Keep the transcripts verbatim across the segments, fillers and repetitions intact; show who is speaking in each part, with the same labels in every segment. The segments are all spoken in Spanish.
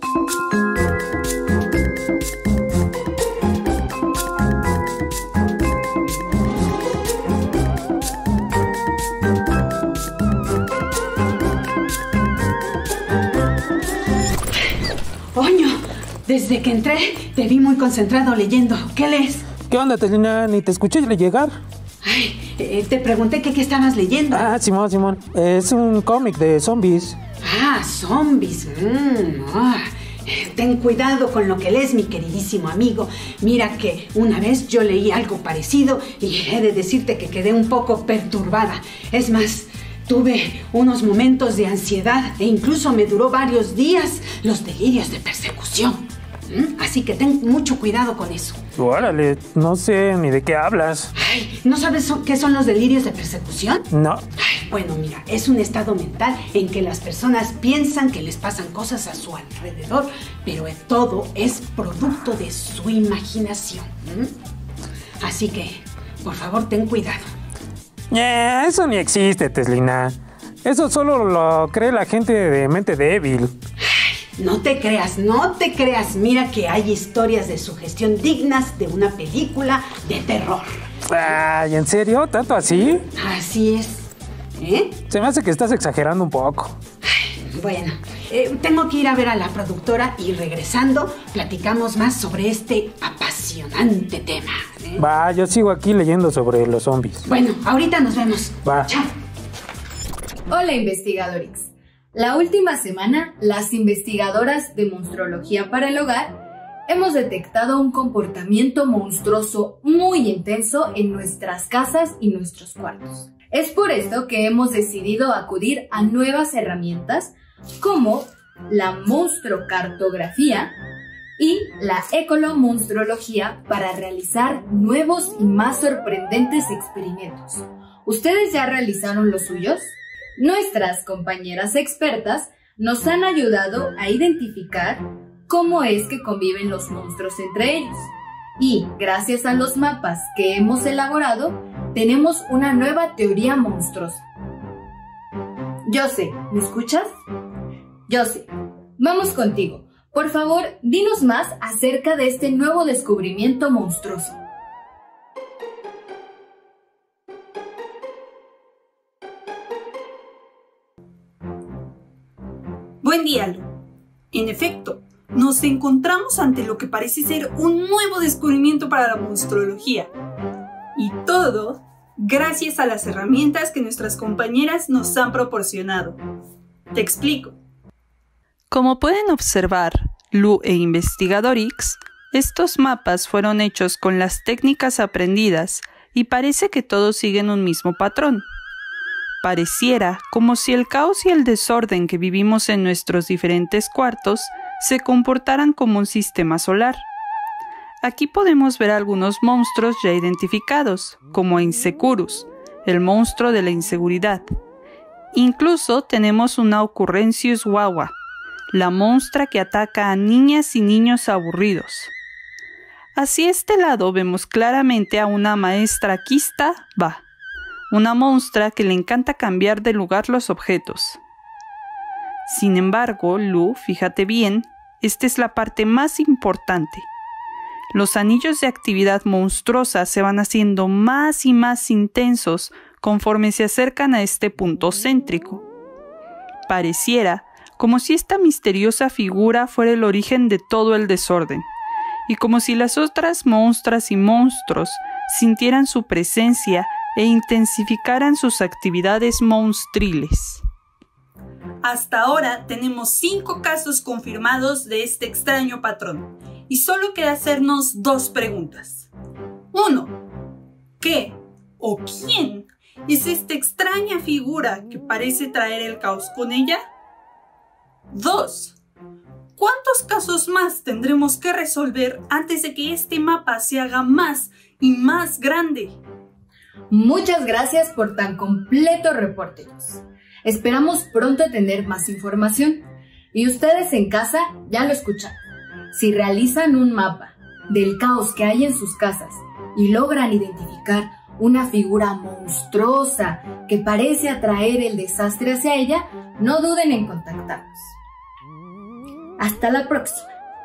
Speaker 1: Desde que entré, te vi muy concentrado leyendo. ¿Qué lees?
Speaker 2: ¿Qué onda, Teslina? Ni te escuché llegar.
Speaker 1: Ay, eh, te pregunté que qué estabas leyendo.
Speaker 2: Ah, Simón, Simón. Es un cómic de zombies.
Speaker 1: Ah, zombies. Mm, ah. Ten cuidado con lo que lees, mi queridísimo amigo. Mira que una vez yo leí algo parecido y he de decirte que quedé un poco perturbada. Es más, tuve unos momentos de ansiedad e incluso me duró varios días los delirios de persecución. ¿Mm? Así que ten mucho cuidado con eso.
Speaker 2: Órale, no sé ni de qué hablas.
Speaker 1: Ay, ¿no sabes qué son los delirios de persecución?
Speaker 2: No.
Speaker 1: Ay, bueno, mira, es un estado mental en que las personas piensan que les pasan cosas a su alrededor, pero todo es producto de su imaginación. ¿Mm? Así que, por favor, ten cuidado.
Speaker 2: Eh, eso ni existe, Teslina. Eso solo lo cree la gente de mente débil.
Speaker 1: No te creas, no te creas. Mira que hay historias de sugestión dignas de una película de terror.
Speaker 2: Ay, ¿en serio? ¿Tanto así?
Speaker 1: Así es. ¿Eh?
Speaker 2: Se me hace que estás exagerando un poco.
Speaker 1: Ay, bueno, eh, tengo que ir a ver a la productora y regresando platicamos más sobre este apasionante tema. ¿eh?
Speaker 2: Va, yo sigo aquí leyendo sobre los zombies.
Speaker 1: Bueno, ahorita nos vemos.
Speaker 2: Va.
Speaker 1: Chao.
Speaker 3: Hola, investigadores. La última semana, las investigadoras de Monstrología para el Hogar hemos detectado un comportamiento monstruoso muy intenso en nuestras casas y nuestros cuartos. Es por esto que hemos decidido acudir a nuevas herramientas como la monstruocartografía y la ecolomonstrología para realizar nuevos y más sorprendentes experimentos. ¿Ustedes ya realizaron los suyos? Nuestras compañeras expertas nos han ayudado a identificar cómo es que conviven los monstruos entre ellos. Y, gracias a los mapas que hemos elaborado, tenemos una nueva teoría monstruosa. Jose, ¿me escuchas? Jose, vamos contigo. Por favor, dinos más acerca de este nuevo descubrimiento monstruoso.
Speaker 4: Buen día, Lu. En efecto, nos encontramos ante lo que parece ser un nuevo descubrimiento para la monstruología. Y todo gracias a las herramientas que nuestras compañeras nos han proporcionado. Te explico.
Speaker 5: Como pueden observar, Lu e Investigadorix, estos mapas fueron hechos con las técnicas aprendidas y parece que todos siguen un mismo patrón. Pareciera como si el caos y el desorden que vivimos en nuestros diferentes cuartos se comportaran como un sistema solar. Aquí podemos ver algunos monstruos ya identificados, como Insecurus, el monstruo de la inseguridad. Incluso tenemos una Occurrencius Wawa, la monstra que ataca a niñas y niños aburridos. Hacia este lado vemos claramente a una maestra Quista Va, una monstra que le encanta cambiar de lugar los objetos. Sin embargo, Lu, fíjate bien, esta es la parte más importante. Los anillos de actividad monstruosa se van haciendo más y más intensos conforme se acercan a este punto céntrico. Pareciera como si esta misteriosa figura fuera el origen de todo el desorden, y como si las otras monstras y monstruos sintieran su presencia e intensificaran sus actividades monstriles.
Speaker 4: Hasta ahora tenemos cinco casos confirmados de este extraño patrón y solo queda hacernos dos preguntas. Uno, ¿qué o quién es esta extraña figura que parece traer el caos con ella? Dos, ¿cuántos casos más tendremos que resolver antes de que este mapa se haga más y más grande?
Speaker 3: Muchas gracias por tan completo reporte. Esperamos pronto tener más información. Y ustedes en casa ya lo escuchan. Si realizan un mapa del caos que hay en sus casas y logran identificar una figura monstruosa que parece atraer el desastre hacia ella, no duden en contactarnos. Hasta la próxima.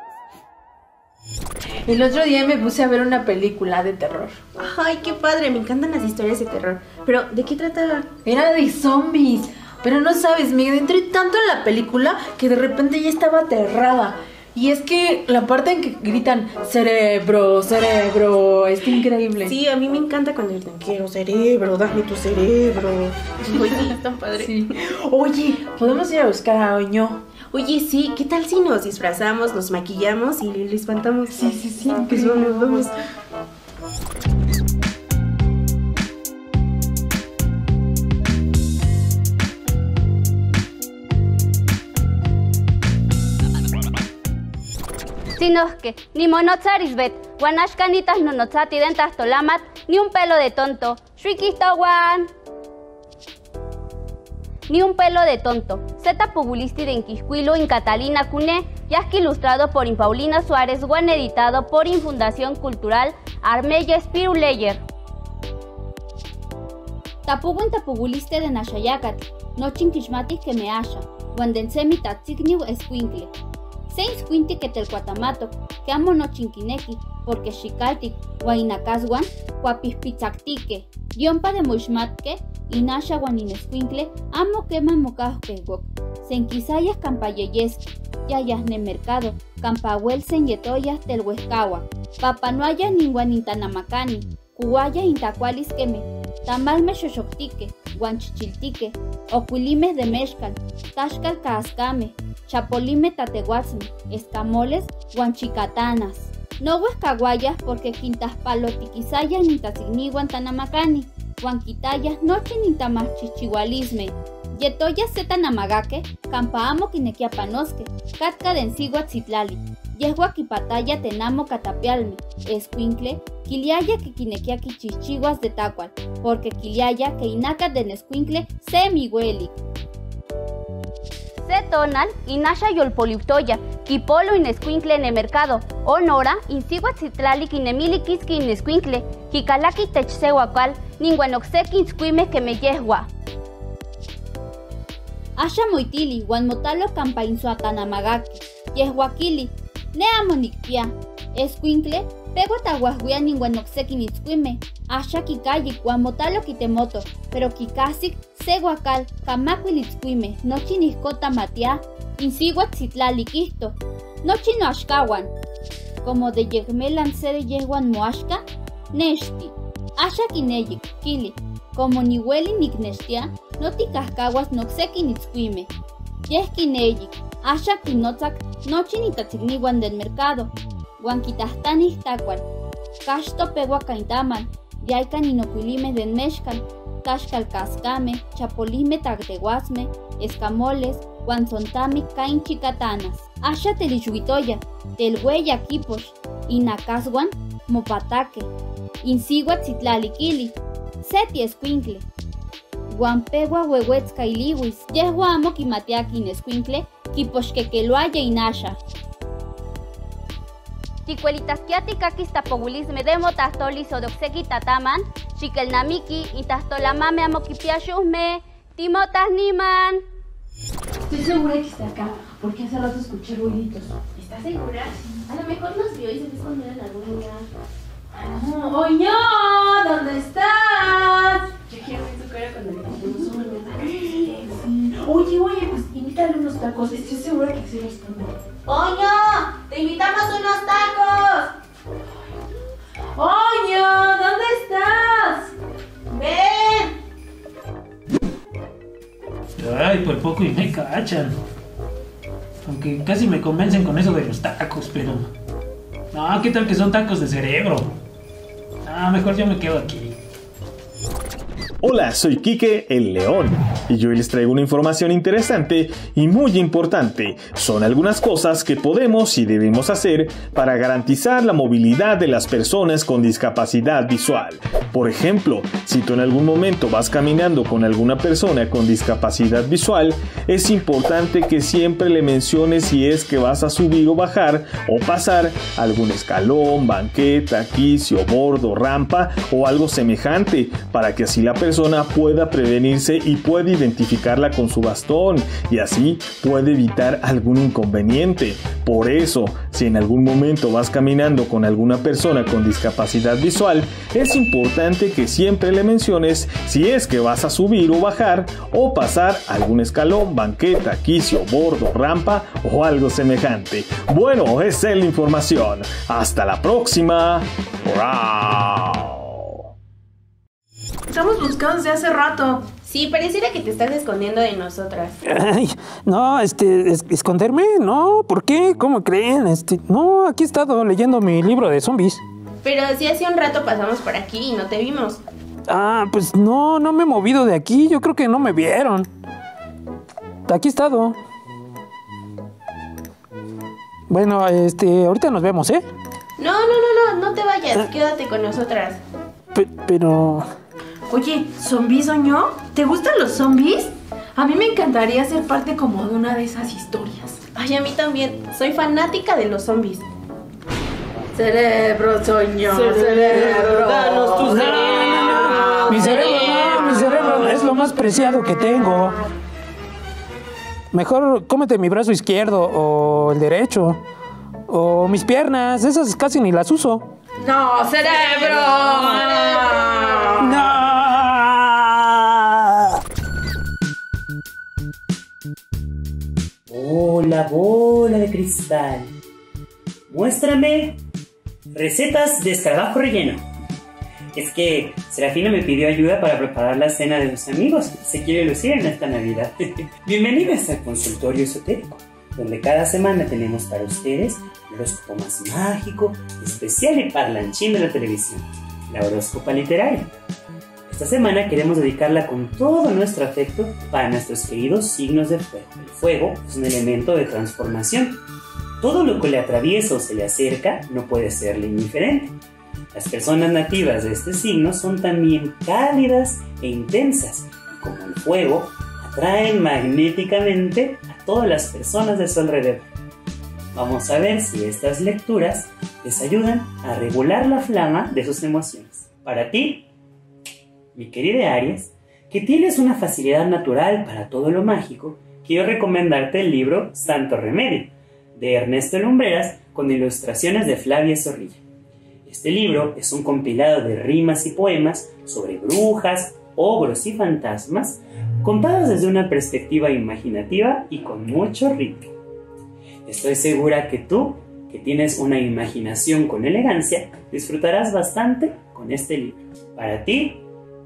Speaker 6: El otro día me puse a ver una película de terror.
Speaker 7: Ay, qué padre, me encantan las historias de terror. Pero, ¿de qué trataba?
Speaker 6: Era de zombies. Pero no sabes, me adentré tanto en la película que de repente ya estaba aterrada. Y es que la parte en que gritan cerebro, cerebro, es increíble.
Speaker 7: Sí, a mí me encanta cuando gritan quiero cerebro, dame tu cerebro. Oye, es tan padre.
Speaker 6: Sí. Oye, podemos ir a buscar a Oño.
Speaker 7: Oye, sí, ¿qué tal si nos disfrazamos, nos maquillamos y le espantamos?
Speaker 6: Sí, sí, sí.
Speaker 7: Pues vamos, vamos.
Speaker 8: Sinoske, ni monotzarisbet, guanashkanitas nonotzatidentas tolamat, ni un pelo de tonto. Shrikistowan. Ni un pelo de tonto. Zeta Pubulisti de Inquiscuilo en Catalina Cune, Yasque ilustrado por Paulina Suárez, Juan editado por Infundación Cultural Armella Spiruleyer. Tapugun Tapubuliste de Nashayakat, Nochin Kishmatis que me haya, Guandensemi Tatzigniu Escuincle. Seis Quinti que telcuatamato, que amo no chinquineki, porque Shikaltik, Guainacasguan, Guapispizactique, Yompa de Mushmatke, Inasha Guaninescuincle, amo queman mocajquegok, Senquisayas Campayeyeski, Yayas ne mercado, Campahuel Senyetoyas telhuescawa, Papanuaya ninguanintanamacani, Cuguaya intacualis queme, Tamalme xoxoctique, Guanchichiltique, Ocuilimes de Mexcal, Tashcal Cascame, Chapolime tateguatzme, escamoles, guanchicatanas. No huescaguayas porque quintas palotiquisayas ni tasignihuan tanamacani, guanquitayas noche ni tamachichihualisme. Yetoya setanamagaque, campaamo quinequiapanosque, catca de enciguatzitlali, yesguaquipataya tenamo catapialme, escuincle, quiliaya que quinequiaqui chichiguas de tacual, porque quiliaya que inaca de nescuincle se miguelic. Se tonal, inasha yolpoliptoya, kipolo inescuincle en el mercado, honora, insiguatzitlali kinemili kiski inescuincle, kikalaki techsehuacal, ninguanoxequi inscuime que me yehua. Asha moitili, guanmotalo campainzuatanamagaki, yehuaquili, neamonicpia, escuincle, pego taguahuia ninguanoxequi inscuime, asha kikayi, guanmotalo quitemoto, pero kikasik, seguacal, camacuilitzcuime, nochi niscota matia, insiguatzitlali quisto, nochi no ashkawan, como de yegmelan se de yeguan moashka, neshti, asha kineyik, kili, como ni hueli ni knestia, no ticascaguas noxequi nitzcuime, yeskineyik, asha kinotzak, nochi ni tatzigniwan del mercado, guanquitastanis tacual, casto pegua caintaman, yaican inocuilimes del mexcal, Tashcal cascame, chapolisme tagteguasme, escamoles, guanzontami cain chicatanas. Asha telichuitoya, telhueya kiposh, inacasguan, mopataque, insiguatzitlaliquili, seti escuincle. Guampegua huehuetzca iliwis, yehuamo kimatiaki inescuincle, kiposh quequeloaya inasha. Ticuelitasquiati kakis tapogulisme demo tastolis odoxequi tataman, xikelnamiki y tastolamame amoquipiashusme, timotas niman.
Speaker 6: Estoy segura que está acá, porque hace rato escuché ruiditos.
Speaker 7: ¿Estás segura? A lo mejor nos vio y se fue a esconder en algún lugar.
Speaker 6: Oh, Oño, ¿dónde estás?
Speaker 7: Yo quiero ver su cara cuando le dijimos un mensaje.
Speaker 6: Oye, oye, pues invítale unos tacos. Estoy segura que se los esconde.
Speaker 7: ¡Oño! ¡Te invitamos unos tacos!
Speaker 6: Oño, ¿dónde estás?
Speaker 7: ¡Ven!
Speaker 2: Ay, por poco y me cachan. Aunque casi me convencen con eso de los tacos, pero... No, ¿qué tal que son tacos de cerebro? Ah, mejor yo me quedo aquí.
Speaker 9: Hola, soy Quique el León y yo les traigo una información interesante y muy importante. Son algunas cosas que podemos y debemos hacer para garantizar la movilidad de las personas con discapacidad visual. Por ejemplo, si tú en algún momento vas caminando con alguna persona con discapacidad visual, es importante que siempre le menciones si es que vas a subir o bajar o pasar algún escalón, banqueta, quicio, bordo, rampa o algo semejante, para que así la persona persona pueda prevenirse y puede identificarla con su bastón y así puede evitar algún inconveniente. Por eso, si en algún momento vas caminando con alguna persona con discapacidad visual, es importante que siempre le menciones si es que vas a subir o bajar o pasar algún escalón, banqueta, quicio, bordo, rampa o algo semejante. Bueno, esa es la información. Hasta la próxima. ¡Wow!
Speaker 6: Estamos buscando desde hace rato.
Speaker 7: Sí, pareciera que te estás escondiendo de nosotras.
Speaker 10: Ay, no, este, es, esconderme, no, ¿por qué? ¿Cómo creen? Este, no, aquí he estado leyendo mi libro de zombies.
Speaker 7: Pero sí hace un rato pasamos por aquí y no te vimos.
Speaker 10: Ah, pues no, no me he movido de aquí, yo creo que no me vieron. Aquí he estado. Bueno, este, ahorita nos vemos, ¿eh?
Speaker 7: No, no, no, no, no te vayas, quédate con nosotras.
Speaker 10: Pe- pero...
Speaker 6: Oye, ¿zombie soñó? ¿Te gustan los zombies? A mí me encantaría ser parte como de una de esas historias.
Speaker 7: Ay, a mí también, soy fanática de los zombies.
Speaker 6: Cerebro soñó, cerebro, cerebro,
Speaker 7: danos tu cerebro.
Speaker 10: No, no, no. Mi cerebro no, mi cerebro es lo más preciado que tengo. Mejor cómete mi brazo izquierdo o el derecho. O mis piernas, esas casi ni las uso.
Speaker 6: No, cerebro.
Speaker 10: No.
Speaker 11: Hola, bola de cristal. Muéstrame recetas de escarabajo relleno. Es que Serafina me pidió ayuda para preparar la cena de los amigos. Se quiere lucir en esta Navidad. Bienvenidos al consultorio esotérico, donde cada semana tenemos para ustedes el horóscopo más mágico, especial y parlanchín de la televisión, la horóscopa literaria. Esta semana queremos dedicarla con todo nuestro afecto para nuestros queridos signos de fuego. El fuego es un elemento de transformación. Todo lo que le atraviesa o se le acerca no puede serle indiferente. Las personas nativas de este signo son también cálidas e intensas, y como el fuego, atraen magnéticamente a todas las personas de su alrededor. Vamos a ver si estas lecturas les ayudan a regular la flama de sus emociones. Para ti, mi querida Aries, que tienes una facilidad natural para todo lo mágico, quiero recomendarte el libro Santo Remedio, de Ernesto Lumbreras, con ilustraciones de Flavia Zorrilla. Este libro es un compilado de rimas y poemas sobre brujas, ogros y fantasmas, contados desde una perspectiva imaginativa y con mucho ritmo. Estoy segura que tú, que tienes una imaginación con elegancia, disfrutarás bastante con este libro. Para ti,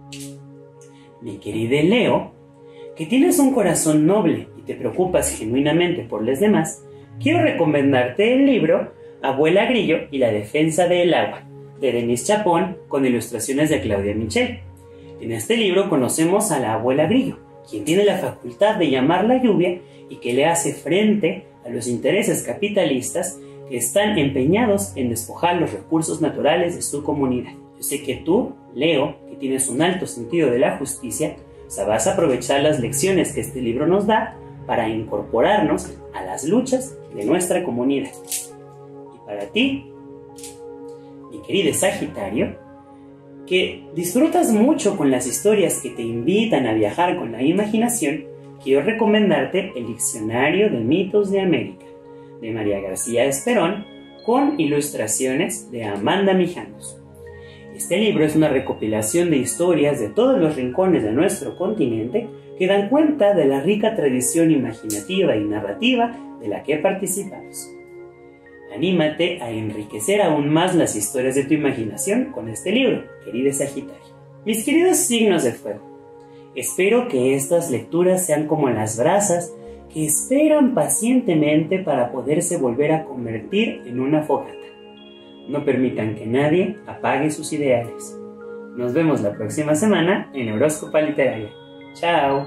Speaker 11: mi querida Leo, que tienes un corazón noble y te preocupas genuinamente por los demás, quiero recomendarte el libro Abuela Grillo y la defensa del agua, de Denise Chapón, con ilustraciones de Claudia Michel. En este libro conocemos a la Abuela Grillo, quien tiene la facultad de llamar la lluvia y que le hace frente a los intereses capitalistas que están empeñados en despojar los recursos naturales de su comunidad. Yo sé que tú, Leo, que tienes un alto sentido de la justicia, sabrás aprovechar las lecciones que este libro nos da para incorporarnos a las luchas de nuestra comunidad. Y para ti, mi querido Sagitario, que disfrutas mucho con las historias que te invitan a viajar con la imaginación, quiero recomendarte el Diccionario de Mitos de América, de María García Esperón, con ilustraciones de Amanda Mijanos. Este libro es una recopilación de historias de todos los rincones de nuestro continente que dan cuenta de la rica tradición imaginativa y narrativa de la que participamos. Anímate a enriquecer aún más las historias de tu imaginación con este libro, querido Sagitario. Mis queridos signos de fuego, espero que estas lecturas sean como las brasas que esperan pacientemente para poderse volver a convertir en una fogata. No permitan que nadie apague sus ideales. Nos vemos la próxima semana en Horóscopa Literaria. ¡Chao!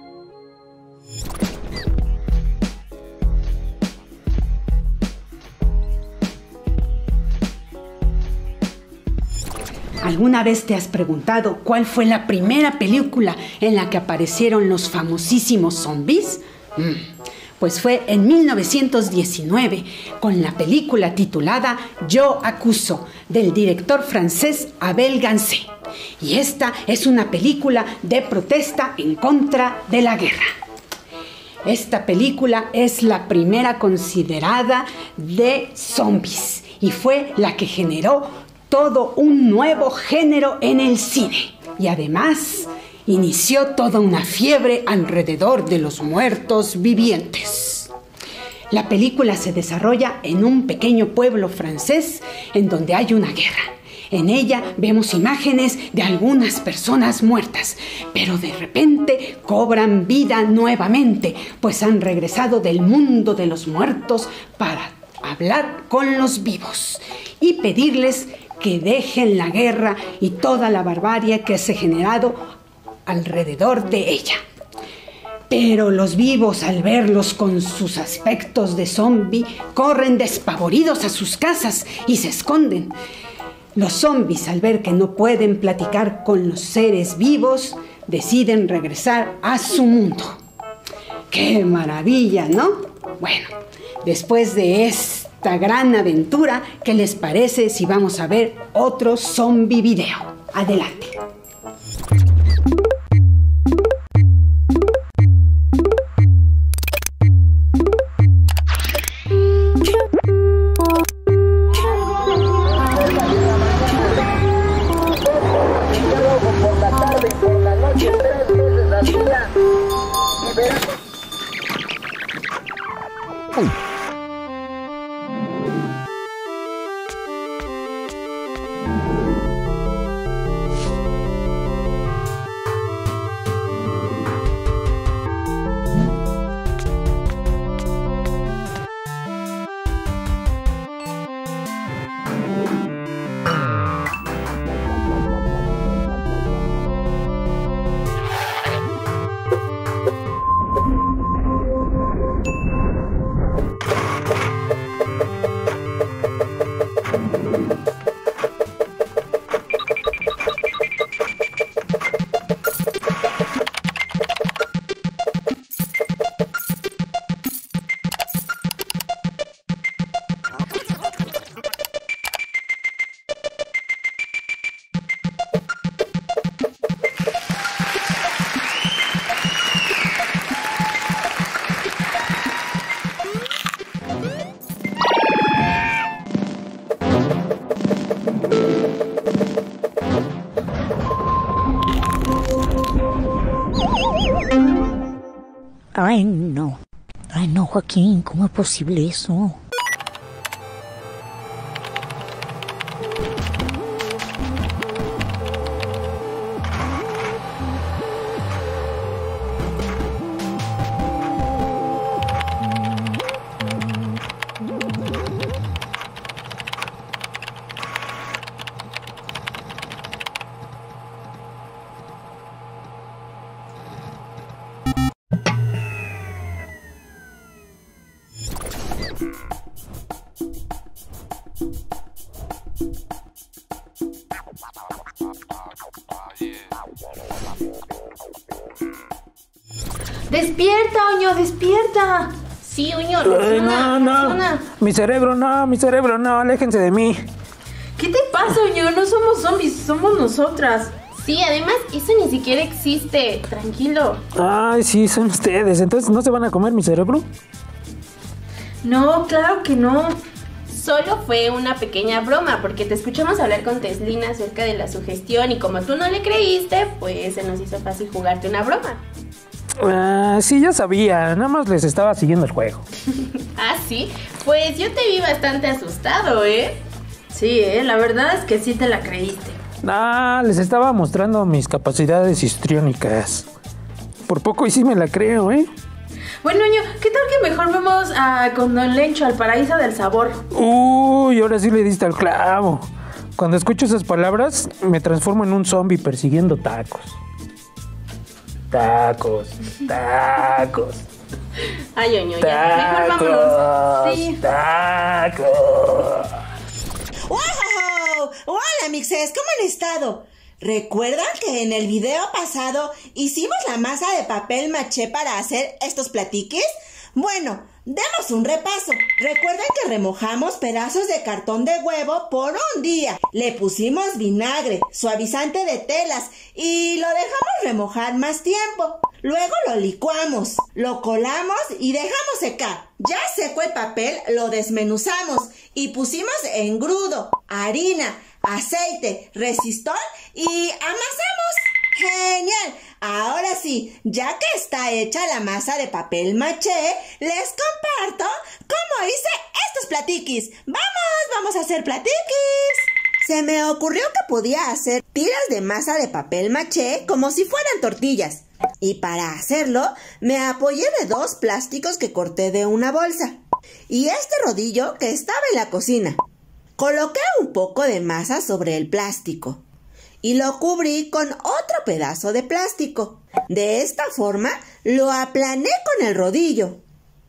Speaker 1: ¿Alguna vez te has preguntado cuál fue la primera película en la que aparecieron los famosísimos zombies? Mm, pues fue en mil novecientos diecinueve, con la película titulada Yo acuso, del director francés Abel Gance. y esta es una película de protesta en contra de la guerra. Esta película es la primera considerada de zombies y fue la que generó todo un nuevo género en el cine. Y además inició toda una fiebre alrededor de los muertos vivientes. La película se desarrolla en un pequeño pueblo francés en donde hay una guerra. En ella vemos imágenes de algunas personas muertas, pero de repente cobran vida nuevamente, pues han regresado del mundo de los muertos para hablar con los vivos y pedirles que dejen la guerra y toda la barbarie que se ha generado alrededor de ella. Pero los vivos, al verlos con sus aspectos de zombie, corren despavoridos a sus casas y se esconden. Los zombies, al ver que no pueden platicar con los seres vivos, deciden regresar a su mundo. ¡Qué maravilla!, ¿no? Bueno, después de esta gran aventura, ¿qué les parece si vamos a ver otro zombie video? Adelante.
Speaker 12: Ay, no. Ay, no, Joaquín, ¿cómo es posible eso?
Speaker 6: ¡Despierta, Oño, despierta!
Speaker 7: Sí, Oño,
Speaker 10: Ay, no, no. Mi cerebro, no, mi cerebro, no, aléjense de mí.
Speaker 6: ¿Qué te pasa, Oño? No somos zombies, somos nosotras.
Speaker 7: Sí, además, eso ni siquiera existe. Tranquilo.
Speaker 10: Ay, sí, son ustedes. Entonces, ¿no se van a comer mi cerebro?
Speaker 6: No, claro que no.
Speaker 7: Solo fue una pequeña broma, porque te escuchamos hablar con Teslina acerca de la sugestión y como tú no le creíste, pues se nos hizo fácil jugarte una broma.
Speaker 10: Ah, sí, ya sabía. Nada más les estaba siguiendo el juego.
Speaker 7: ¿Ah, sí? Pues yo te vi bastante asustado, ¿eh?
Speaker 6: Sí, ¿eh? La verdad es que sí te la creíste.
Speaker 10: Ah, les estaba mostrando mis capacidades histriónicas. Por poco y sí me la creo, ¿eh?
Speaker 6: Bueno, Oño, ¿qué tal que mejor vamos a con Don Lencho al paraíso del sabor?
Speaker 10: Uy, ahora sí le diste al clavo. Cuando escucho esas palabras, me transformo en un zombie persiguiendo tacos. Tacos, tacos.
Speaker 7: Ay, Oño, ya. Mejor vámonos. Sí.
Speaker 10: Tacos.
Speaker 13: ¡Wow! ¡Hola, mixes! ¿Cómo han estado? ¿Recuerdan que en el video pasado hicimos la masa de papel maché para hacer estos platiques? Bueno, Demos un repaso. Recuerden que remojamos pedazos de cartón de huevo por un día. Le pusimos vinagre, suavizante de telas y lo dejamos remojar más tiempo. Luego lo licuamos, lo colamos y dejamos secar. Ya seco el papel, lo desmenuzamos y pusimos engrudo, harina, aceite, resistol y amasamos. ¡Genial! Ahora sí, ya que está hecha la masa de papel maché, les comparto cómo hice estos platiquis. ¡Vamos! ¡Vamos a hacer platiquis! Se me ocurrió que podía hacer tiras de masa de papel maché como si fueran tortillas. Y para hacerlo, me apoyé de dos plásticos que corté de una bolsa. Y este rodillo que estaba en la cocina. Coloqué un poco de masa sobre el plástico y lo cubrí con otro pedazo de plástico. De esta forma lo aplané con el rodillo.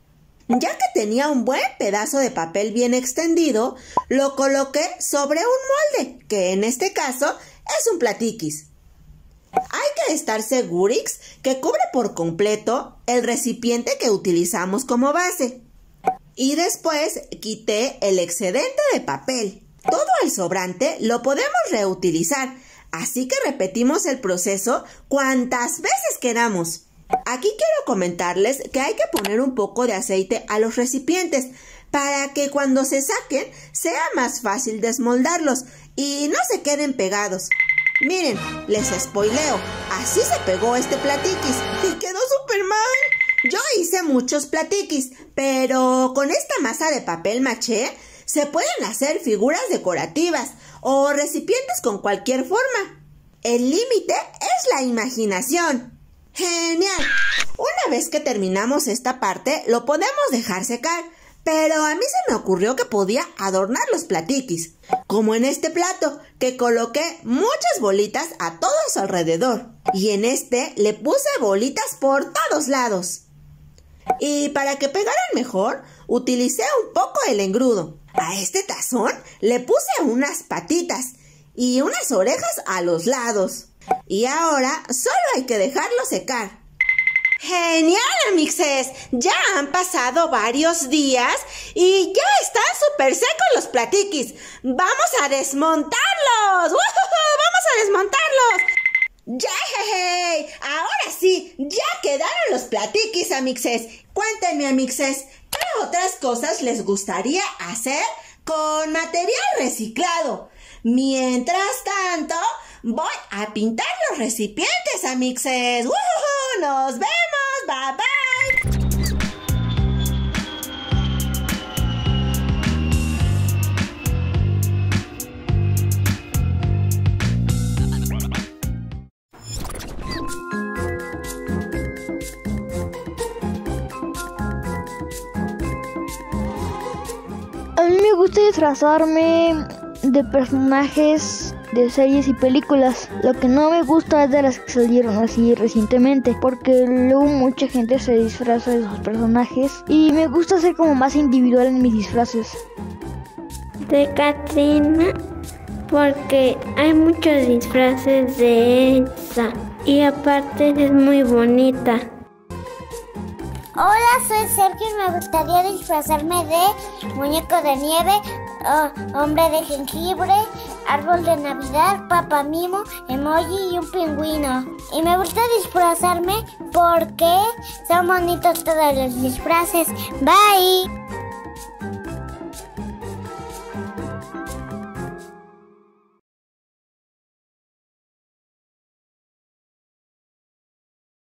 Speaker 13: Ya que tenía un buen pedazo de papel bien extendido, lo coloqué sobre un molde, que en este caso es un platiquis. Hay que estar segurix que cubre por completo el recipiente que utilizamos como base. Y después quité el excedente de papel. Todo el sobrante lo podemos reutilizar, así que repetimos el proceso cuantas veces queramos. Aquí quiero comentarles que hay que poner un poco de aceite a los recipientes para que cuando se saquen sea más fácil desmoldarlos y no se queden pegados. Miren, les spoileo, así se pegó este platiquis y quedó súper mal. Yo hice muchos platiquis, pero con esta masa de papel maché se pueden hacer figuras decorativas o recipientes con cualquier forma. El límite es la imaginación. ¡Genial! Una vez que terminamos esta parte, lo podemos dejar secar, pero a mí se me ocurrió que podía adornar los platiquis, como en este plato, que coloqué muchas bolitas a todo su alrededor, y en este le puse bolitas por todos lados. Y para que pegaran mejor, utilicé un poco el engrudo. A este tazón le puse unas patitas y unas orejas a los lados. Y ahora solo hay que dejarlo secar. ¡Genial, amixes! Ya han pasado varios días y ya están súper secos los platiquis. ¡Vamos a desmontarlos! ¡Uh-huh! ¡Vamos a desmontarlos! ¡Ya, jeje! Ahora sí, ya quedaron los platiquis, amixes. Cuéntenme, amixes, ¿qué otras cosas les gustaría hacer con material reciclado? Mientras tanto, voy a pintar los recipientes, amixes. ¡Uh-huh! ¡Nos vemos! ¡Bye, bye!
Speaker 14: A mí me gusta disfrazarme de personajes de series y películas. Lo que no me gusta es de las que salieron así recientemente, porque luego mucha gente se disfraza de esos personajes y me gusta ser como más individual en mis disfraces.
Speaker 15: De Katrina, porque hay muchos disfraces de Elsa y aparte es muy bonita.
Speaker 16: Hola, soy Sergio y me gustaría disfrazarme de muñeco de nieve, oh, hombre de jengibre, árbol de Navidad, papá mimo, emoji y un pingüino. Y me gusta disfrazarme porque son bonitos todos los disfraces. Bye.